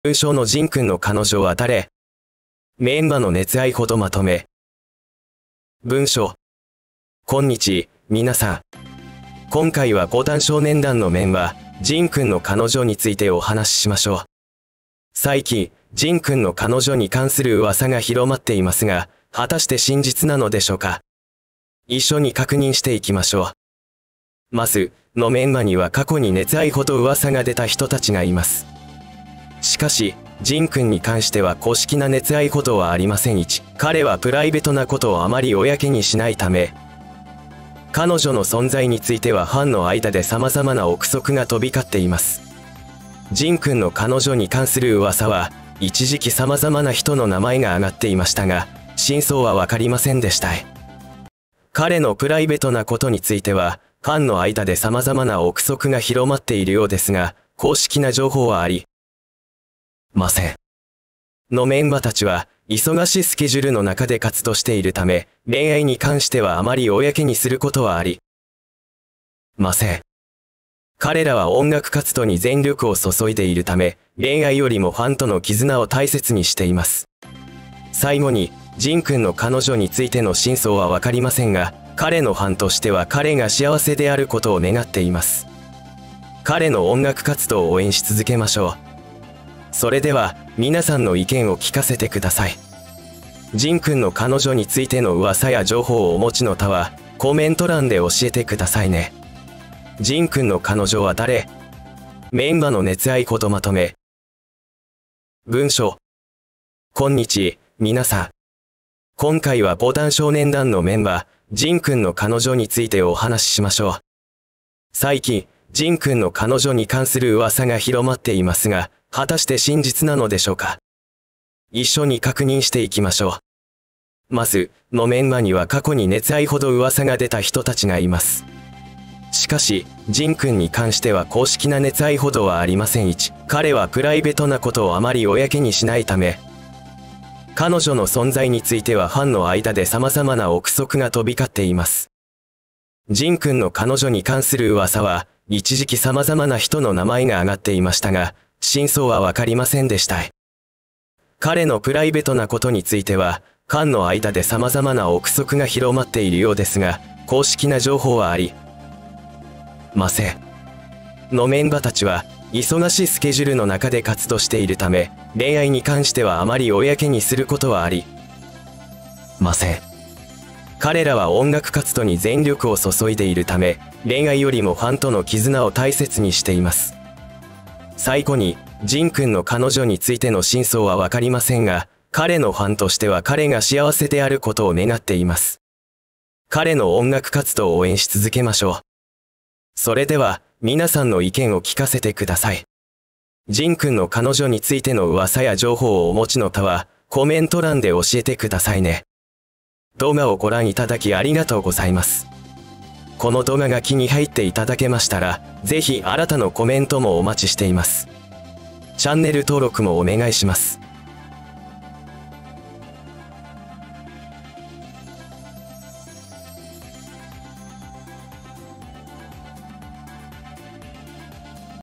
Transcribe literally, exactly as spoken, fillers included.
文章のジン君の彼女は誰？メンバの熱愛ほどまとめ。文章。こんにち、皆さん。今回は五反少年団のメンバー、ジン君の彼女についてお話ししましょう。最近、ジン君の彼女に関する噂が広まっていますが、果たして真実なのでしょうか？一緒に確認していきましょう。まず、のメンバーには過去に熱愛ほど噂が出た人たちがいます。しかし、ジン君に関しては公式な熱愛ほどはありません。いち、彼はプライベートなことをあまり公にしないため、彼女の存在についてはファンの間で様々な憶測が飛び交っています。ジン君の彼女に関する噂は、一時期様々な人の名前が挙がっていましたが、真相はわかりませんでした。彼のプライベートなことについては、ファンの間で様々な憶測が広まっているようですが、公式な情報はありません。のメンバーたちは、忙しいスケジュールの中で活動しているため、恋愛に関してはあまり公にすることはありません。彼らは音楽活動に全力を注いでいるため、恋愛よりもファンとの絆を大切にしています。最後に、ジン君の彼女についての真相はわかりませんが、彼のファンとしては彼が幸せであることを願っています。彼の音楽活動を応援し続けましょう。それでは、皆さんの意見を聞かせてください。ジン君の彼女についての噂や情報をお持ちの方は、コメント欄で教えてくださいね。ジン君の彼女は誰？メンバーの熱愛ほどまとめ。文章。こんにち、皆さん。今回は五反少年団のメンバー、ジン君の彼女についてお話ししましょう。最近、ジン君の彼女に関する噂が広まっていますが、果たして真実なのでしょうか？一緒に確認していきましょう。まず、のメンバーには過去に熱愛ほど噂が出た人たちがいます。しかし、ジン君に関しては公式な熱愛ほどはありません。いち、彼はプライベートなことをあまり公にしないため、彼女の存在についてはファンの間で様々な憶測が飛び交っています。ジン君の彼女に関する噂は、一時期様々な人の名前が挙がっていましたが、真相はわかりませんでした。彼のプライベートなことについては、ファンの間で様々な憶測が広まっているようですが、公式な情報はありません。のメンバーたちは、忙しいスケジュールの中で活動しているため、恋愛に関してはあまり公にすることはありません。彼らは音楽活動に全力を注いでいるため、恋愛よりもファンとの絆を大切にしています。最後に、ジン君の彼女についての真相はわかりませんが、彼のファンとしては彼が幸せであることを願っています。彼の音楽活動を応援し続けましょう。それでは、皆さんの意見を聞かせてください。ジン君の彼女についての噂や情報をお持ちの方は、コメント欄で教えてくださいね。動画をご覧いただきありがとうございます。この動画が気に入っていただけましたら、ぜひ新たなコメントもお待ちしています。チャンネル登録もお願いします。